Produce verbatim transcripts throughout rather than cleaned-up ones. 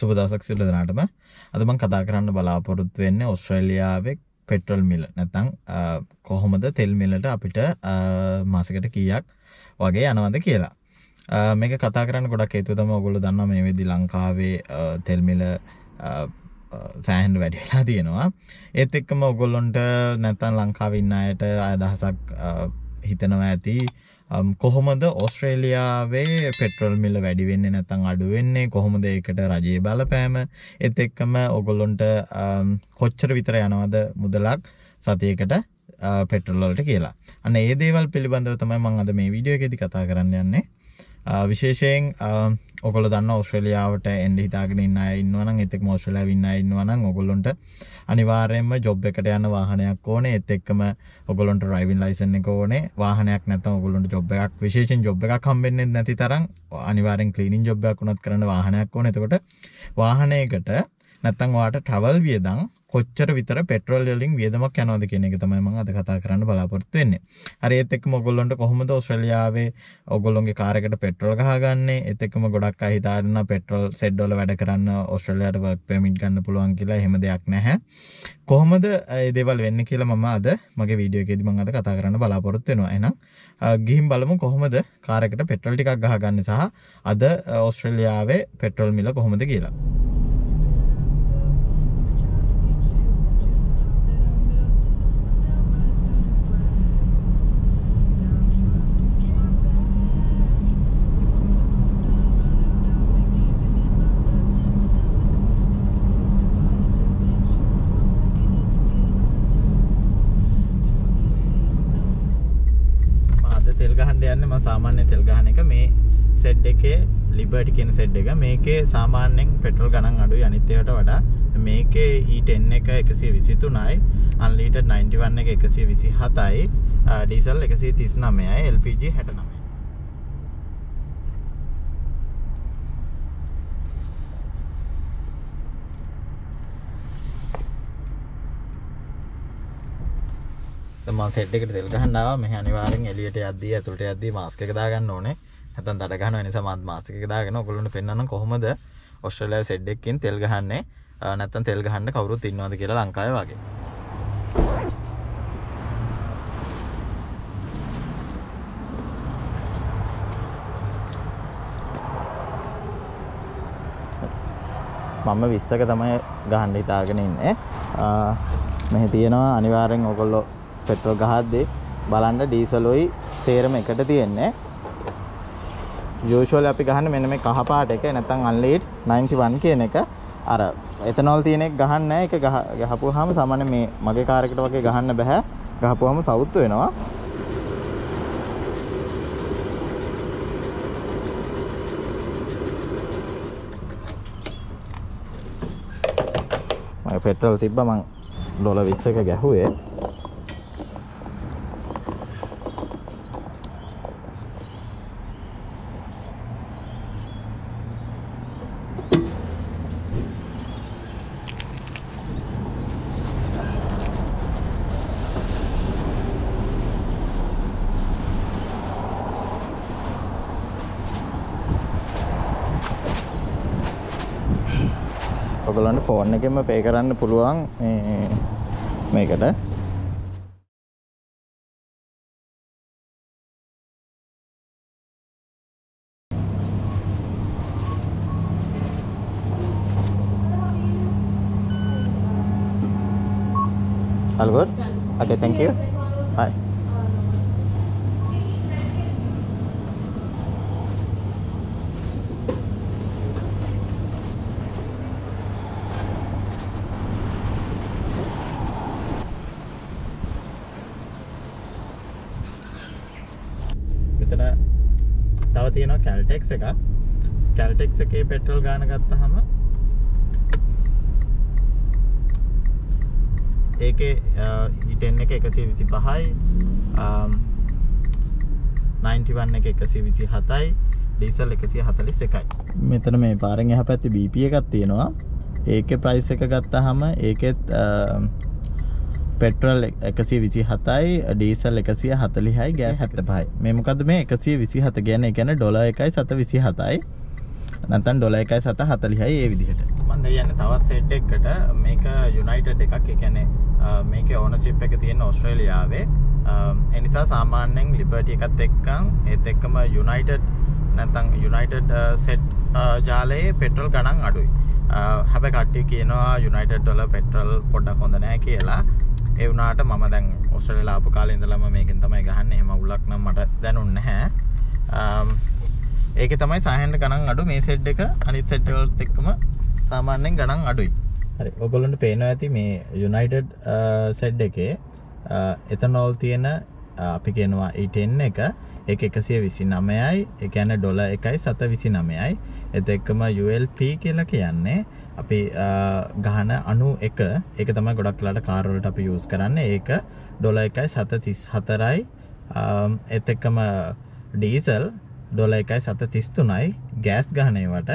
සුබ දවසක් සියලු දෙනාටම. අද මම කතා කරන්න බලාපොරොත්තු වෙන්නේ ඕස්ට්‍රේලියාවේ පෙට්‍රල් මිල නැත්නම් කොහොමද තෙල් මිලට අපිට මාසෙකට කීයක් වගේ යනවද කියලා. මේක කතා කරන්න ගොඩක් හේතුව තමයි ඔයගොල්ලෝ දන්නවා මේ වෙද්දි ලංකාවේ තෙල් මිල සෑහෙන වැඩි වෙලා තියෙනවා. ඒත් එක්කම ඔයගොල්ලන්ට නැත්නම් ලංකාවේ ඉන්න අයට අදහසක් හිතනවා ඇති කොහොමද ඕස්ට්‍රේලියාවේ පෙට්‍රල් මිල වැඩි වෙන්නේ නැත්නම් අඩු වෙන්නේ කොහොමද ඒකට රජයේ බලපෑම ඒත් එක්කම ඔයගොල්ලන්ට කොච්චර විතර යනවද මුදලක් සතියකට පෙට්‍රල් වලට කියලා. අන්න ඒ දේවල් පිළිබඳව තමයි මම අද මේ වීඩියෝ එකේදී කතා කරන්න යන්නේ. විශේෂයෙන් ඔයගොල්ලෝ දන්නා ඕස්ට්‍රේලියාවට එන්න හිතාගෙන ඉන්න අය ඉන්නවා නම් ඒත් එක්කම ඕස්ට්‍රේලියාවේ ඉන්න අය ඉන්නවා නම් ඔයගොල්ලන්ට අනිවාර්යයෙන්ම ජොබ් එකට යන වාහනයක් ඕනේ ඒත් එක්කම ඔයගොල්ලන්ට ඩ්‍රයිවිං ලයිසන් එක ඕනේ වාහනයක් නැත්නම් ඔයගොල්ලන්ට ජොබ් එකක් විශේෂයෙන් ජොබ් එකක් හම්බෙන්නේ නැති තරම් අනිවාර්යෙන් ක්ලීනින් ජොබ් එකක් උනත් කරන්න වාහනයක් ඕනේ. එතකොට වාහනයකට නැත්නම් ඔයාට ට්‍රැවල් වියදම් කොච්චර විතර පෙට්‍රල් වලින් වියදමක් යනවද කියන එක තමයි මම අද කතා කරන්න බලාපොරොත්තු වෙන්නේ. හරි ඒත් එක්කම ඔයගොල්ලන්ට කොහොමද ඕස්ට්‍රේලියාවේ ඔයගොල්ලන්ගේ කාර් එකට පෙට්‍රල් ගහගන්නේ? ඒත් එක්කම ගොඩක් අය හිතාගෙන පෙට්‍රල් සෙඩ් වල වැඩ කරන්න ඕස්ට්‍රේලියාවට වර්ක් පර්මිට් ගන්න පුළුවන් කියලා. එහෙම දෙයක් නැහැ. කොහොමද මේ දේවල් වෙන්නේ කියලා මම අද මගේ වීඩියෝ එකේදී මම අද කතා කරන්න බලාපොරොත්තු වෙනවා. එහෙනම් ගිහින් බලමු කොහොමද කාර් එකට පෙට්‍රල් ටිකක් ගහගන්නේ සහ අද ඕස්ට්‍රේලියාවේ පෙට්‍රල් මිල කොහොමද කියලා. තෙල් ගහන්න යන්නේ මම සාමාන්‍ය තෙල් ගහන එක මේ සෙඩ් එකේ ලිබර්ටි කියන සෙඩ් එක මේකේ සාමාන්‍යයෙන් පෙට්‍රල් ගණන් අඩුයි අනිත් ඒවාට වඩා මේකේ E ten එක එකසිය විසිතුනයි අන්ලිමිටඩ් ninety one එක එකසිය විසිහතයි ඩීසල් එකසිය තිස්නවයයි L P G හැටනවයයි. මම සෙට් එකට තෙල් ගහන්න ආවා. මෙහි අනිවාර්යෙන් එළියට යද්දී ඇතුළට යද්දී මාස්ක් එක දාගන්න ඕනේ. නැත්නම් දඩ ගන්නවා. ඒ නිසා මම මාස්ක් එක දාගෙන ඔයගොල්ලන්ට පෙන්නන්න කොහොමද ඕස්ට්‍රේලියාවේ සෙඩ් එකකින් තෙල් ගහන්නේ. නැත්නම් තෙල් ගහන්න කවුරුත් ඉන්නවද කියලා ලංකාවේ වගේ. මම විස්සක තමයි ගහන්න හිතාගෙන ඉන්නේ. මෙහි තියෙනවා අනිවාර්යෙන් ඔයගොල්ලෝ පෙට්‍රල් ගහද්දී බලන්න ඩීසලොයි සේරම එකට තියෙන්නේ. යූෂුවලි අපි ගහන්නේ මෙන්න මේ කහ පාට එක නැත්නම් අන්ලිමිට් ninety one කියන එක. අර එතනෝල් තියෙන එක ගහන්නේ නැහැ. ඒක ගහපුවාම සාමාන්‍ය මේ මගේ කාර් එකට වගේ ගහන්න බෑ. ගහපුවාම සවුත් වෙනවා. මම පෙට්‍රල් තිබ්බා මං ඩොලර් විස්සක ගැහුවේ. ඔයගොල්ලන්ට ෆෝන් එකෙන්ම පේ කරන්න පුළුවන් මේ මේකට. All good? Okay, thank you. Bye. තව තියෙනවා Caltex එකක්. Caltex එකේ පෙට්‍රල් ගාන ගත්තාම ඒකේ E ten එක එකසිය විසිපහයි ninety one එක එකසිය විසිහතයි ඩීසල් එකසිය හතළිස් එකයි. මෙතන මේ පාරෙන් එහා පැත්තේ B P එකක් තියෙනවා. ඒකේ ප්‍රයිස් එක ගත්තාම ඒකෙත් පෙට්‍රල් එකසිය විසිහතයි ඩීසල් එකසිය හතළිහයි ගෑස් හැත්තපහයි. මේ මොකද්ද මේ එකසිය විසිහත කියන්නේ? ඒ කියන්නේ ඩොලර් එකයි සත විසිහතයි නැත්නම් ඩොලර් එකයි සත හතළිහයි ඒ විදිහට. මම කියන්නේ තවත් සෙට් එකකට මේක යුනයිටඩ් එකක්. ඒ කියන්නේ මේකේ ඕනර්ෂිප් එක තියෙන ඕස්ට්‍රේලියාවේ. ඒ නිසා සාමාන්‍යයෙන් ලිබර්ටි එකත් එක්කන් ඒත් එක්කම යුනයිටඩ් නැත්නම් යුනයිටඩ් සෙට් ජාලයේ පෙට්‍රල් ගණන් අඩුයි. හැබැයි කට්ටිය කියනවා යුනයිටඩ් වල පෙට්‍රල් පොඩ්ඩක් හොඳ නැහැ කියලා. ඒ වුණාට මම දැන් ඕස්ට්‍රේලියාව ආපු කාලේ ඉඳලම මේකෙන් තමයි ගහන්නේ. එහෙම උලක් නම් මට දැනුන්නේ නැහැ. ඒකේ තමයි සාහනෙට ගණන් අඩු. මේ සෙට් එක අනිත් සෙට් වලත් එක්කම සාමාන්‍යයෙන් ගණන් අඩුයි. හරි. ඔයගොල්ලන්ට පේනවා ඇති මේ යුනයිටඩ් සෙට් එකේ එතනෝල් තියෙන අපි කියනවා E ten එක ඒක එකසිය විසිනමයයි. ඒ කියන්නේ ඩොලර් එකයි සත විසිනමයයි. ඒත් එක්කම U L P කියලා කියන්නේ අපි ගහන අණු එක. ඒක තමයි ගොඩක් වෙලාට කාර් වලට අපි යූස් කරන්නේ. ඒක ඩොලර් එකයි සත තිස් හතරයි. ඒත් එක්කම ඩීසල් ඩොලර් එකයි සත තිස් තුනයි. ගෑස් ගහන ඒවට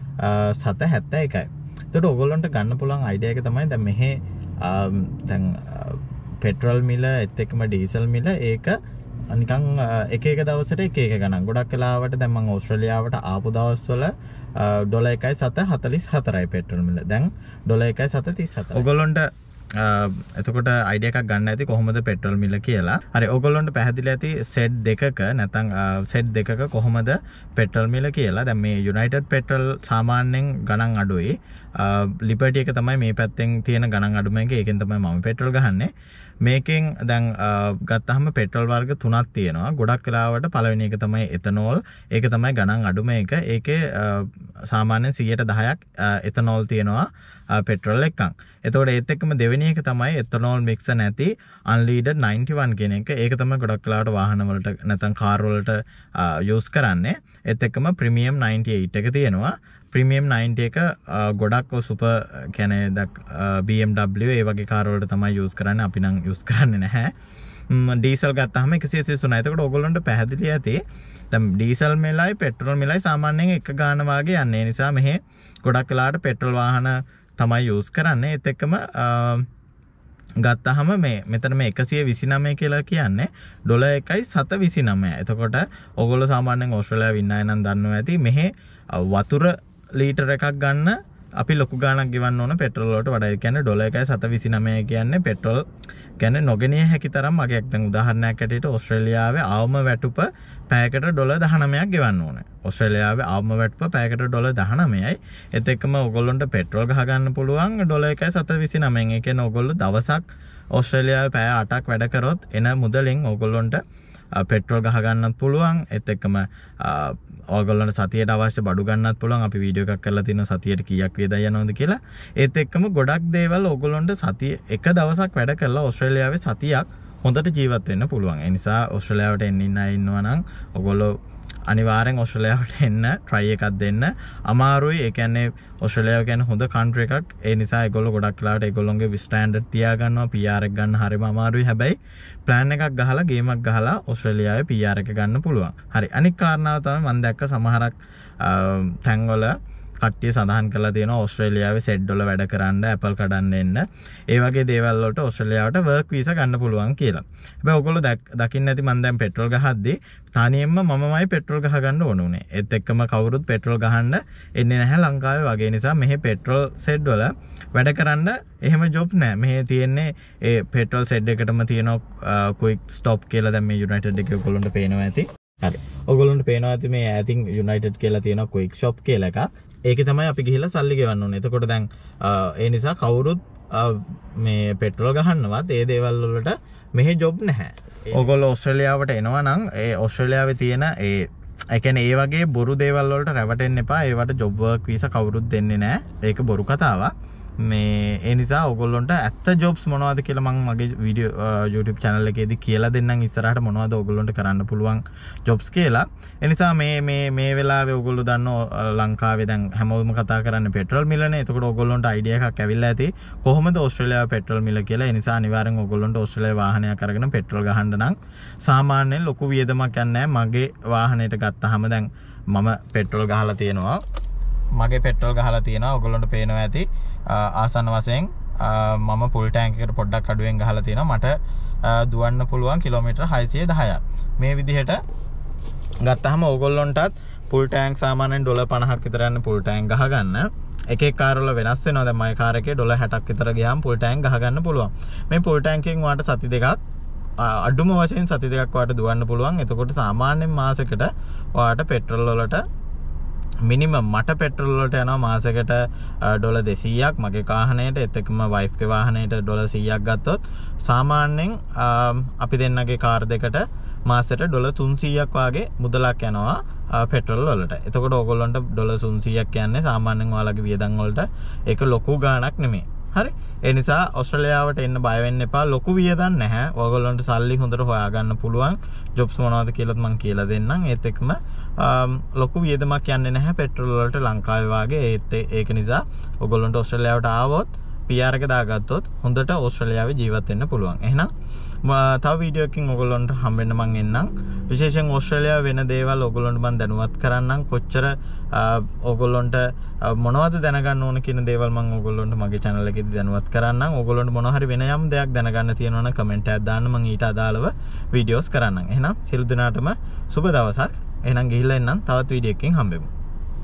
සත හැත්තෑ එකයි. එතකොට ඔයගොල්ලන්ට ගන්න පුළුවන් අයිඩියා එක තමයි දැන් මෙහි දැන් පෙට්‍රල් මිල ඒත් එක්කම ඩීසල් මිල ඒක නිකන් එක එක දවසට එක එක ගණන්. ගොඩක් වෙලාවට දැන් මම ඕස්ට්‍රේලියාවට ආපු දවස්වල ඩොලර් එකයි සත හතලිස් හතරයි පෙට්‍රල් මිල. දැන් ඩොලර් එකයි සත තිස් හතරයි. ඔයගොල්ලන්ට එතකොට අයිඩියා එකක් ගන්න ඇති කොහොමද පෙට්‍රල් මිල කියලා. හරි. ඔයගොල්ලන්ට පැහැදිලි ඇති සෙට් දෙකක නැත්නම් සෙට් දෙකක කොහොමද පෙට්‍රල් මිල කියලා. දැන් මේ යුනයිටඩ් පෙට්‍රල් සාමාන්‍යයෙන් ගණන් අඩුයි. ලිබර්ටි එක තමයි මේ පැත්තෙන් තියෙන ගණන් අඩුම එක. ඒකෙන් තමයි මම පෙට්‍රල් ගහන්නේ. මේකෙන් දැන් ගත්තහම පෙට්‍රල් වර්ග තුනක් තියෙනවා. ගොඩක් වෙලාවට පළවෙනි එක තමයි එතනෝල්. ඒක තමයි ගණන් අඩුම එක. ඒකේ සාමාන්‍යයෙන් සියයට දහයක් එතනෝල් තියෙනවා පෙට්‍රල් එකක්. එතකොට ඒත් එක්කම දෙවෙනි එක තමයි එතනෝල් මික්ස් නැති අන්ලීඩඩ් නයින්ටි වන් කියන එක. ඒක තමයි ගොඩක් වෙලාවට වාහන වලට නැත්නම් කාර් වලට යූස් කරන්නේ. ඒත් එක්කම ප්‍රීමියම් නයින්ටි එයිට් එක තියෙනවා. ප්‍රීමියම් නයින්ටි එක ගොඩක් සුපර් කියන්නේ B M W ඒ වගේ කාර් වලට තමයි යූස් කරන්නේ. අපි නම් යූස් කරන්නේ නැහැ. ඩීසල් ගත්තාම එකසිය තිස්තුනයි. එතකොට ඕගොල්ලන්ට පැහැදිලි ඇති දැන් ඩීසල් මෙලයි පෙට්‍රල් මෙලයි සාමාන්‍යයෙන් එක ගාන වාගේ යන්නේ. ඒ නිසා මෙහි ගොඩක් වෙලාවට පෙට්‍රල් වාහන තමයි යූස් කරන්නේ. ඒත් එක්කම ගත්තහම මේ මෙතන මේ එකසිය විසිනමය කියලා කියන්නේ ඩොලර් එකයි සත විසිනමයයි. එතකොට ඕගොල්ලෝ සාමාන්‍යයෙන් ඕස්ට්‍රේලියාවේ ඉන්න අය නම් දන්නවා ඇති මෙහි වතුර ලීටර එකක් ගන්න අපි ලොකු ගාණක් ගෙවන්න ඕන පෙට්‍රල් වලට වඩා. ඒ කියන්නේ ඩොලර් එකයි සත විසිනමය කියන්නේ පෙට්‍රල් කියන්නේ නොගෙනිය හැකි තරම් මගයක්. දැන් උදාහරණයක් ඇටියට ඕස්ට්‍රේලියාවේ ආවම වැටුප පැයකට ඩොලර් දහනවයක් ගෙවන්න ඕනේ. ඕස්ට්‍රේලියාවේ ආවම වැටුප පැයකට ඩොලර් දහනවයයි. ඒත් එක්කම ඕගොල්ලොන්ට පෙට්‍රල් ගහ ගන්න පුළුවන් ඩොලර් එකයි සත විසිනමයෙන්. ඒ කියන්නේ ඕගොල්ලෝ දවසක් ඕස්ට්‍රේලියාවේ පැය අටක් වැඩ කරොත් එන මුදලින් ඕගොල්ලොන්ට පෙට්‍රල් ගහ ගන්නත් පුළුවන්. ඒත් එක්කම ඕගොල්ලන්ට සතියට අවශ්‍ය බඩු ගන්නත් පුළුවන්. අපි වීඩියෝ එකක් කරලා තියෙනවා සතියට කීයක් වේදයි යනවද කියලා. ඒත් එක්කම ගොඩක් දේවල් ඕගොල්ලන්ට සතිය එක දවසක් වැඩ කරලා ඕස්ට්‍රේලියාවේ සතියක් හොඳට ජීවත් වෙන්න පුළුවන්. ඒ නිසා ඕස්ට්‍රේලියාවට එන්න ඉන්න අය ඉන්නවා නම් ඕගොල්ලෝ අනිවාර්යෙන් ඕස්ට්‍රේලියාවට එන්න try එකක් දෙන්න. අමාරුයි. ඒ කියන්නේ ඕස්ට්‍රේලියාව කියන්නේ හොඳ country එකක්. ඒ නිසා ඒගොල්ලෝ ගොඩක් වෙලාවට ඒගොල්ලොන්ගේ ස්ටෑන්ඩඩ් තියා ගන්නවා. P R එක ගන්න හරිම අමාරුයි. හැබැයි plan එකක් ගහලා ගේම් එකක් ගහලා ඕස්ට්‍රේලියාවේ P R එක ගන්න පුළුවන්. හරි. අනිත් කාරණාව තමයි මම දැක්ක සමහරක් තැන්වල කට්ටිය සඳහන් කරලා තියෙනවා ඕස්ට්‍රේලියාවේ සෙට් වල වැඩ කරන්න Apple කඩන්න එන්න. ඒ වගේ දේවල් වලට ඕස්ට්‍රේලියාවට work visa ගන්න පුළුවන් කියලා. හැබැයි ඔයගොල්ලෝ දකින්න ඇති මම දැන් පෙට්‍රල් ගහද්දි තනියෙන්ම මමමයි පෙට්‍රල් ගහ ගන්න ඕන උනේ. ඒත් එක්කම කවුරුත් පෙට්‍රල් ගහන්න එන්නේ නැහැ ලංකාවේ වගේ. නිසා මෙහි පෙට්‍රල් සෙට් වල වැඩ කරන්න එහෙම ජොබ් නැහැ. මෙහි තියෙන්නේ ඒ පෙට්‍රල් සෙට් එකටම තියෙන quick stop කියලා දැන් මේ යුනයිටඩ් එකේ ඔයගොල්ලන්ට පේනවා ඇති. හරි. ඔයගොල්ලන්ට පේනවා ඇති මේ ඈතින් යුනයිටඩ් කියලා තියෙන quick shop කියලා එකක්. ඒකේ තමයි අපි ගිහිල්ලා සල්ලි ගෙවන්න ඕනේ. එතකොට දැන් ඒ නිසා කවුරුත් මේ පෙට්‍රල් ගහන්නවත් ඒ දේවල් වලට මෙහි ජොබ් නැහැ. ඔයගොල්ලෝ ඕස්ට්‍රේලියාවට එනවා නම් ඒ ඕස්ට්‍රේලියාවේ තියෙන ඒ ඒ කියන්නේ ඒ වගේ බොරු දේවල් වලට රැවටෙන්න එපා. ඒවට ජොබ් වර්ක් වීසා කවුරුත් දෙන්නේ නැහැ. ඒක බොරු කතාවක්. මේ ඒ නිසා ඔයගොල්ලන්ට ඇත්ත ජොබ්ස් මොනවද කියලා මම මගේ වීඩියෝ YouTube channel එකේදී කියලා දෙන්නම් ඉස්සරහට මොනවද ඔයගොල්ලන්ට කරන්න පුළුවන් ජොබ්ස් කියලා. ඒ නිසා මේ මේ මේ වෙලාවේ ඔයගොල්ලෝ දන්නවා ලංකාවේ දැන් හැමෝම කතා කරන්නේ පෙට්‍රල් මිලනේ. එතකොට ඔයගොල්ලන්ට අයිඩියා එකක් ඇවිල්ලා ඇති කොහොමද ඕස්ට්‍රේලියාවේ පෙට්‍රල් මිල කියලා. ඒ නිසා අනිවාර්යෙන් ඔයගොල්ලන්ට ඕස්ට්‍රේලියාවේ වාහනයක් අරගෙන පෙට්‍රල් ගහන්න නම් සාමාන්‍යයෙන් ලොකු වියදමක් යන්නේ නැහැ. මගේ වාහනයට ගත්තාම දැන් මම පෙට්‍රල් ගහලා තියෙනවා. මගේ පෙට්‍රල් ගහලා තියෙනවා. ඔයගොල්ලන්ට පේනවා ඇති ආසන්න වශයෙන් මම ෆුල් ටැංක් එකට පොඩ්ඩක් අඩුවෙන් ගහලා තියෙනවා. මට දුවන්න පුළුවන් කිලෝමීටර් හයසිය දහයක්. මේ විදිහට ගත්තාම ඕගොල්ලොන්ටත් ෆුල් ටැංක් සාමාන්‍යයෙන් ඩොලර් පනහක් විතර යන ෆුල් ටැංක් ගහගන්න. එක එක කාර් වල වෙනස් වෙනවා. දැන් මගේ කාර් එකේ ඩොලර් හැටක් විතර ගියාම ෆුල් ටැංක් ගහගන්න පුළුවන්. මේ ෆුල් ටැංකින් වාට සති දෙකක් අඩුම වශයෙන් සති දෙකක් වාට දුවන්න පුළුවන්. එතකොට සාමාන්‍යයෙන් මාසෙකට වාට පෙට්‍රල් වලට මිනිමම් මට පෙට්‍රල් වලට යනවා මාසෙකට ඩොලර් දෙසීයක් මගේ වාහනයට. ඒත් එක්කම වයිෆ් ගේ වාහනයට ඩොලර් සීයක් ගත්තොත් සාමාන්‍යයෙන් අපි දෙන්නගේ කාර් දෙකට මාසෙට ඩොලර් තුන්සීයක් වගේ මුදලක් යනවා පෙට්‍රල් වලට. එතකොට ඕගොල්ලන්ට ඩොලර් තුන්සීයක් කියන්නේ සාමාන්‍යයෙන් ඔයාලගේ වියදම් වලට ඒක ලොකු ගාණක් නෙමෙයි. හරි. ඒ නිසා ඕස්ට්‍රේලියාවට එන්න බය වෙන්න එපා. ලොකු වියදම් නැහැ. ඕගොල්ලන්ට සල්ලි හොඳට හොයාගන්න පුළුවන්. ජොබ්ස් මොනවද කියලාත් මම කියලා දෙන්නම්. ඒත් එක්කම ලොකු වියදමක් යන්නේ නැහැ පෙට්‍රල් වලට ලංකාවේ වාගේ. ඒත් ඒක නිසා ඕගොල්ලන්ට ඕස්ට්‍රේලියාවට ආවොත් පී ආර් එක දාගත්තොත් හොඳට ඕස්ට්‍රේලියාවේ ජීවත් වෙන්න පුළුවන්. එහෙනම් තව වීඩියෝ එකකින් ඕගොල්ලන්ට හම්බෙන්න මං එන්නම්. විශේෂයෙන් ඕස්ට්‍රේලියාව වෙන දේවල් ඕගොල්ලන්ට මම දැනුවත් කරන්නම්. කොච්චර ඕගොල්ලන්ට මොනවද දැනගන්න ඕන කියන දේවල් මම ඕගොල්ලන්ට මගේ channel එකේදී දැනුවත් කරන්නම්. ඕගොල්ලන්ට මොනවා හරි වෙන යම් දෙයක් දැනගන්න තියෙනවා නම් කමෙන්ට් එකක් දාන්න. මම ඊට අදාළව වීඩියෝස් කරන්නම්. එහෙනම් සියලු දෙනාටම සුබ දවසක්. එහෙනම් ගිහිල්ලා එන්නම්. තවත් වීඩියෝ එකකින් හම්බෙමු.